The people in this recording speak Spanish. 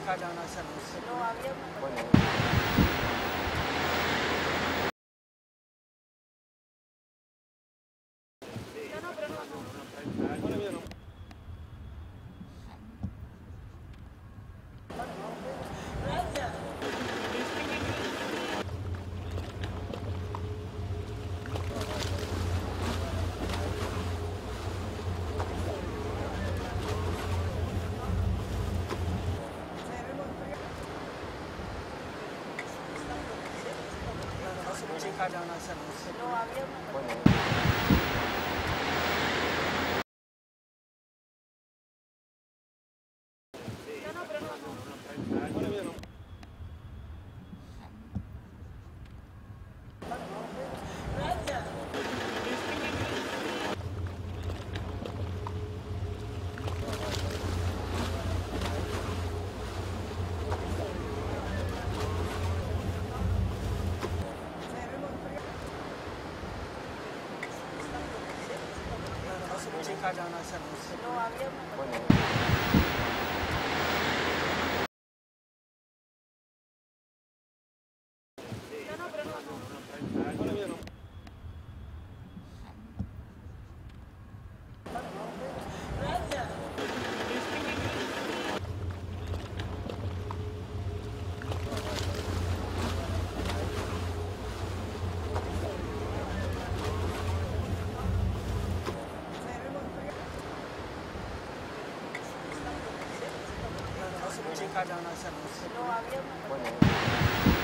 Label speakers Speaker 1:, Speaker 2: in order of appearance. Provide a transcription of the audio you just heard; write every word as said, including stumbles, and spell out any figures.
Speaker 1: música ya no hacemos.
Speaker 2: No había una...
Speaker 3: Bueno.
Speaker 2: No, no, pero no, no. Gracias.
Speaker 1: música ya no hacemos.
Speaker 2: No había una...
Speaker 3: Bueno.
Speaker 2: No, no, pero no, no. Gracias.
Speaker 1: música ya no hacemos.
Speaker 2: No había una...
Speaker 3: Bueno.
Speaker 2: No, no, pero no, no. Gracias.
Speaker 1: música ya no hacemos.
Speaker 2: No había una...
Speaker 3: Bueno.